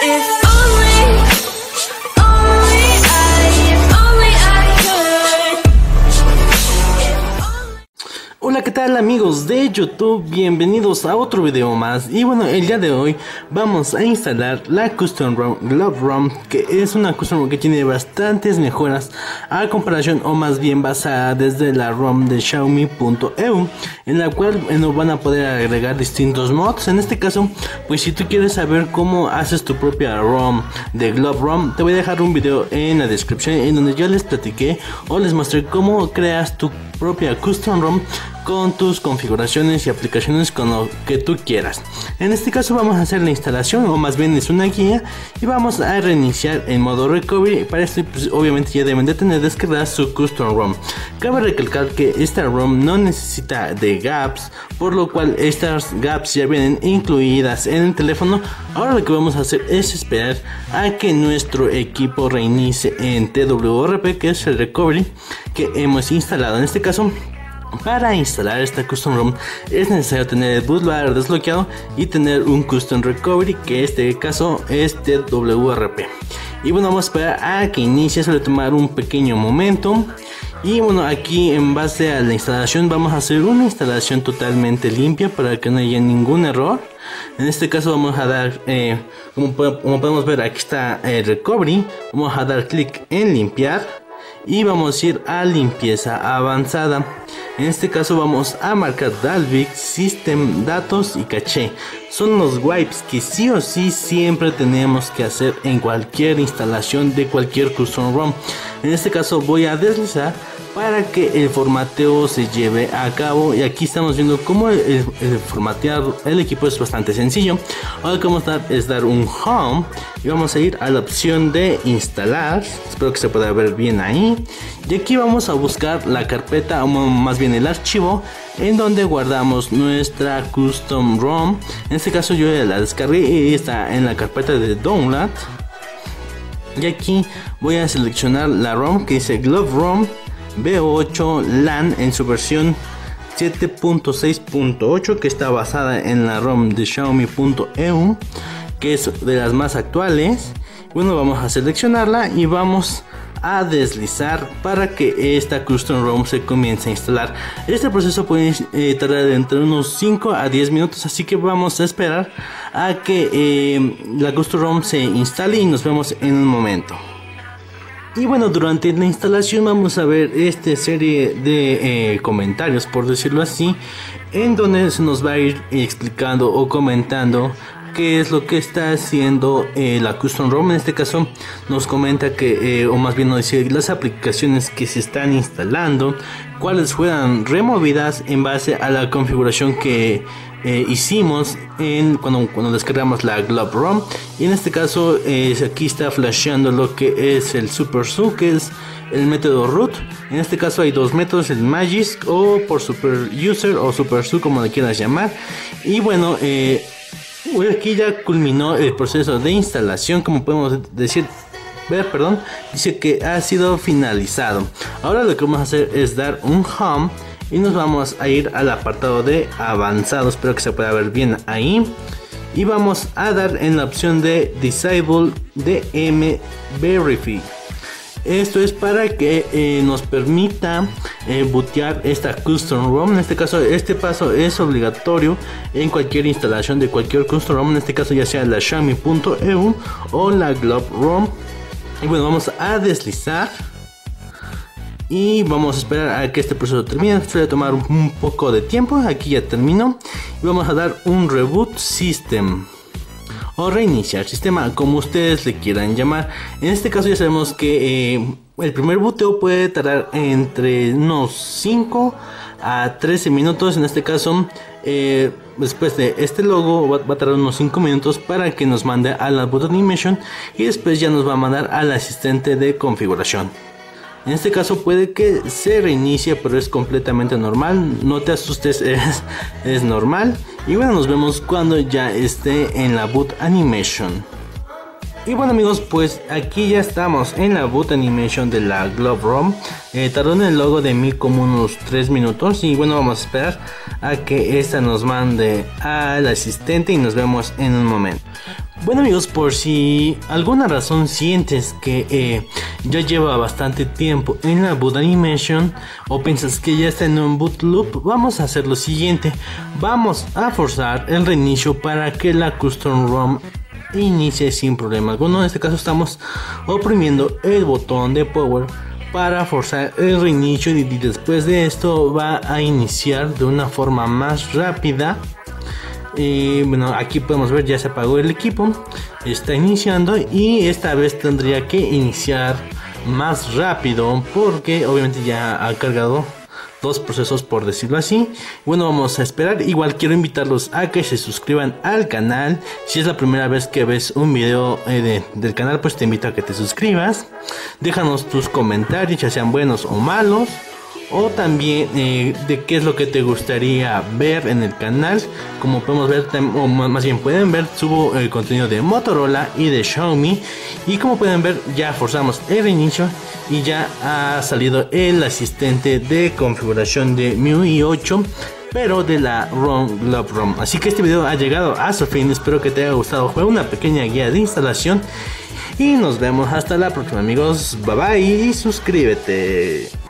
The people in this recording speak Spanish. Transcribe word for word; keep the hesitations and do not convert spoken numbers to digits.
If only, only I, if only I could. Hola, ¿qué tal amigos de YouTube? Bienvenidos a otro video más. Y bueno, el día de hoy vamos a instalar la Custom ROM Glove ROM, que es una Custom ROM que tiene bastantes mejoras a comparación, o más bien basada desde la ROM de Xiaomi punto e u, en la cual eh, nos van a poder agregar distintos mods. En este caso, pues si tú quieres saber cómo haces tu propia ROM de Glove ROM, te voy a dejar un video en la descripción en donde yo les platiqué o les mostré cómo creas tu propia Custom ROM con tus configuraciones y aplicaciones con lo que tú quieras. En este caso vamos a hacer la instalación, o más bien es una guía, y vamos a reiniciar en modo recovery. Para esto pues, obviamente ya deben de tener descargada su Custom ROM. Cabe recalcar que esta ROM no necesita de gaps, por lo cual estas gaps ya vienen incluidas en el teléfono. Ahora lo que vamos a hacer es esperar a que nuestro equipo reinicie en T W R P, que es el recovery que hemos instalado. En este caso, para instalar esta Custom ROM es necesario tener el bootloader desbloqueado y tener un Custom Recovery, que en este caso es T W R P. Y bueno, vamos a esperar a que inicie, suele tomar un pequeño momento. Y bueno, aquí en base a la instalación vamos a hacer una instalación totalmente limpia para que no haya ningún error. En este caso vamos a dar, eh, como, como podemos ver, aquí está el recovery. Vamos a dar clic en limpiar y vamos a ir a limpieza avanzada. En este caso vamos a marcar Dalvik, System, Datos y Caché. Son los wipes que sí o sí siempre tenemos que hacer en cualquier instalación de cualquier Custom ROM. En este caso voy a deslizar para que el formateo se lleve a cabo, y aquí estamos viendo cómo el, el, el formatear el equipo es bastante sencillo. Ahora lo que vamos a dar es dar un home y vamos a ir a la opción de instalar. Espero que se pueda ver bien ahí, y aquí vamos a buscar la carpeta, o más bien el archivo en donde guardamos nuestra Custom ROM. En este caso yo ya la descargué y está en la carpeta de download, y aquí voy a seleccionar la ROM que dice Glove ROM V ocho LAN en su versión siete punto seis punto ocho, que está basada en la ROM de Xiaomi punto e u, que es de las más actuales. Bueno, vamos a seleccionarla y vamos a deslizar para que esta Custom ROM se comience a instalar. Este proceso puede eh, tardar entre unos cinco a diez minutos, así que vamos a esperar a que eh, la Custom ROM se instale y nos vemos en un momento. Y bueno, durante la instalación vamos a ver esta serie de eh, comentarios, por decirlo así, en donde se nos va a ir explicando o comentando qué es lo que está haciendo eh, la Custom ROM. En este caso nos comenta que, eh, o más bien nos dice las aplicaciones que se están instalando, cuáles fueran removidas en base a la configuración que eh, hicimos en, cuando, cuando descargamos la Glove ROM. Y en este caso eh, aquí está flasheando lo que es el Super S U, que es el método root. En este caso hay dos métodos, el Magisk o por Super User o Super S U, como le quieras llamar. Y bueno, eh, aquí ya culminó el proceso de instalación, como podemos decir, ver, perdón, dice que ha sido finalizado. Ahora lo que vamos a hacer es dar un home y nos vamos a ir al apartado de avanzado. Espero que se pueda ver bien ahí. Y vamos a dar en la opción de Disable D M Verify. Esto es para que eh, nos permita eh, bootear esta Custom ROM. En este caso, este paso es obligatorio en cualquier instalación de cualquier Custom ROM. En este caso, ya sea la Xiaomi punto e u o la Glove ROM. Y bueno, vamos a deslizar y vamos a esperar a que este proceso termine. Esto va a tomar un poco de tiempo. Aquí ya terminó. Y vamos a dar un Reboot System o reiniciar sistema, como ustedes le quieran llamar. En este caso ya sabemos que eh, el primer booteo puede tardar entre unos cinco a trece minutos. En este caso eh, después de este logo va, va a tardar unos cinco minutos para que nos mande a la boot animation, y después ya nos va a mandar al asistente de configuración. En este caso puede que se reinicie, pero es completamente normal, no te asustes, es, es normal. Y bueno, nos vemos cuando ya esté en la boot animation. Y bueno amigos, pues aquí ya estamos en la boot animation de la Glove ROM. eh, Tardó en el logo de mí como unos tres minutos. Y bueno, vamos a esperar a que esta nos mande al asistente y nos vemos en un momento. Bueno amigos, por si alguna razón sientes que eh, ya lleva bastante tiempo en la boot animation o piensas que ya está en un boot loop, vamos a hacer lo siguiente. Vamos a forzar el reinicio para que la custom ROM inicie sin problema alguno. En este caso estamos oprimiendo el botón de power para forzar el reinicio y después de esto va a iniciar de una forma más rápida. Y bueno, aquí podemos ver ya se apagó el equipo, está iniciando y esta vez tendría que iniciar más rápido porque obviamente ya ha cargado dos procesos, por decirlo así. Bueno, vamos a esperar. Igual quiero invitarlos a que se suscriban al canal. Si es la primera vez que ves un video eh, de, del canal, pues te invito a que te suscribas. Déjanos tus comentarios, ya sean buenos o malos, o también eh, de qué es lo que te gustaría ver en el canal. Como podemos ver, o más bien pueden ver, subo el contenido de Motorola y de Xiaomi. Y como pueden ver, ya forzamos el reinicio y ya ha salido el asistente de configuración de M I U I ocho, pero de la ROM Globe ROM. Así que este video ha llegado a su fin. Espero que te haya gustado. Fue una pequeña guía de instalación y nos vemos hasta la próxima amigos. Bye bye y suscríbete.